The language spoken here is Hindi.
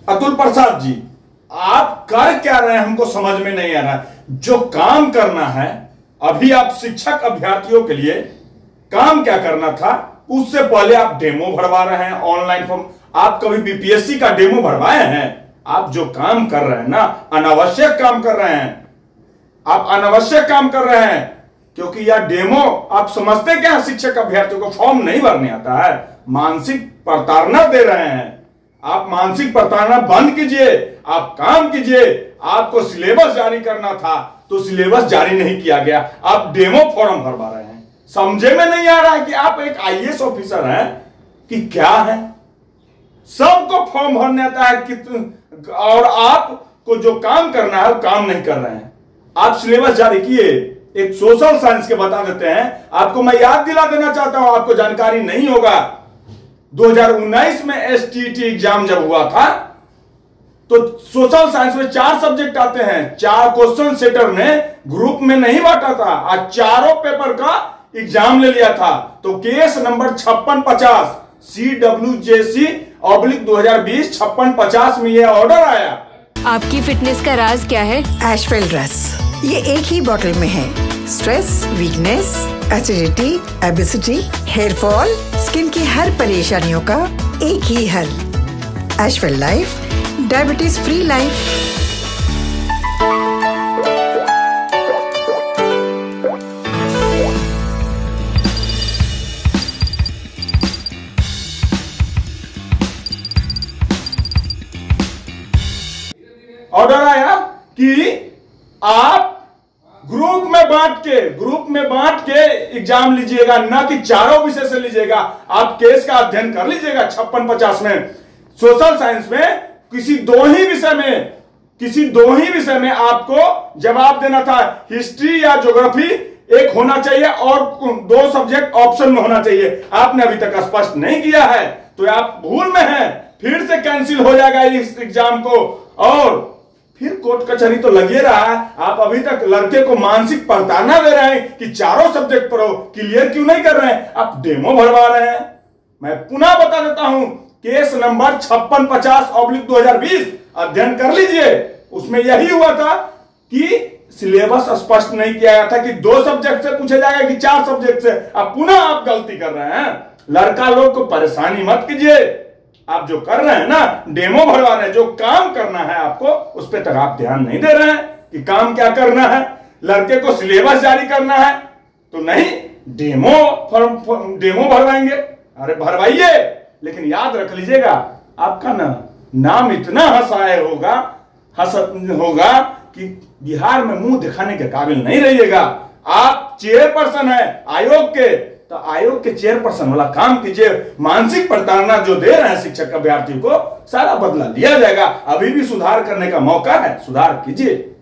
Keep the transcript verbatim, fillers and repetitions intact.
अतुल प्रसाद जी, आप कर क्या रहे हैं हमको समझ में नहीं आ रहा है। जो काम करना है, अभी आप शिक्षक अभ्यर्थियों के लिए काम क्या करना था, उससे पहले आप डेमो भरवा रहे हैं ऑनलाइन फॉर्म। आप कभी बीपीएससी का डेमो भरवाए हैं? आप जो काम कर रहे हैं ना, अनावश्यक काम कर रहे हैं। आप अनावश्यक काम कर रहे हैं, क्योंकि यह डेमो आप समझते क्या है, शिक्षक अभ्यर्थियों को फॉर्म नहीं भरने आता है, मानसिक प्रताड़ना दे रहे हैं। आप मानसिक प्रताड़ना बंद कीजिए, आप काम कीजिए। आपको सिलेबस जारी करना था तो सिलेबस जारी नहीं किया गया, आप डेमो फॉर्म भरवा रहे हैं। समझे में नहीं आ रहा है कि आप एक आईएएस ऑफिसर हैं कि क्या है। सबको फॉर्म भरने आता है कि, और आपको जो काम करना है वो काम नहीं कर रहे हैं। आप सिलेबस जारी किए, एक सोशल साइंस के बता देते हैं आपको। मैं याद दिला देना चाहता हूं, आपको जानकारी नहीं होगा, दो हज़ार उन्नीस में एसटीटी एग्जाम जब हुआ था तो सोशल साइंस में चार सब्जेक्ट आते हैं, चार क्वेश्चन सेटर ने ग्रुप में नहीं बांटा था, आज चारों पेपर का एग्जाम ले लिया था। तो केस नंबर छप्पन पचास C W J C oblique दो हजार बीस छप्पन पचास में यह ऑर्डर आया। आपकी फिटनेस का राज क्या है? एशवेल रस, ये एक ही बोतल में है। Stress, weakness, acidity, obesity, hair fall, skin की हर परेशानियों का एक ही हल। Ashwell life, diabetes free life. Order आया कि आप ग्रुप में बांट के ग्रुप में बांट के एग्जाम लीजिएगा, ना कि चारों विषय से लीजिएगा। आप केस का अध्ययन कर लीजिएगा छप्पन पचास में। सोशल साइंस में किसी दो ही विषय में किसी दो ही विषय में आपको जवाब देना था, हिस्ट्री या ज्योग्राफी एक होना चाहिए और दो सब्जेक्ट ऑप्शन में होना चाहिए। आपने अभी तक स्पष्ट नहीं किया है, तो आप भूल में हैं। फिर से कैंसिल हो जाएगा इस एग्जाम को, और फिर कोर्ट कचहरी तो लगे रहा है। आप अभी तक लड़के को मानसिक प्रताड़ना दे रहे हैं कि चारों सब्जेक्ट पढ़ो, क्लियर क्यों नहीं कर रहे हैं, आप डेमो भरवा रहे हैं। मैं पुनः बता देता हूं, केस नंबर छप्पन पचास ऑब्लिक दो हजार बीस अध्ययन कर लीजिए। उसमें यही हुआ था कि सिलेबस स्पष्ट नहीं किया गया था कि दो सब्जेक्ट से पूछा जाएगा कि चार सब्जेक्ट से। अब पुनः आप गलती कर रहे हैं। लड़का लोग को परेशानी मत कीजिए। आप जो कर रहे हैं ना, डेमो भरवा रहे हैं, जो काम करना है आपको उस पर तक आप ध्यान नहीं दे रहे हैं कि काम क्या करना है। लड़के को सिलेबस जारी करना है तो नहीं, डेमो फॉर्म डेमो भरवाएंगे। अरे भरवाइए, लेकिन याद रख लीजिएगा आपका ना नाम इतना हंसाए होगा हंस होगा कि बिहार में मुंह दिखाने के काबिल नहीं रहिएगा। आप चेयरपर्सन है आयोग के, तो आयोग के चेयरपर्सन वाला काम कीजिए। मानसिक प्रताड़ना जो दे रहे हैं शिक्षक अभ्यर्थी को, सारा बदला लिया जाएगा। अभी भी सुधार करने का मौका है, सुधार कीजिए।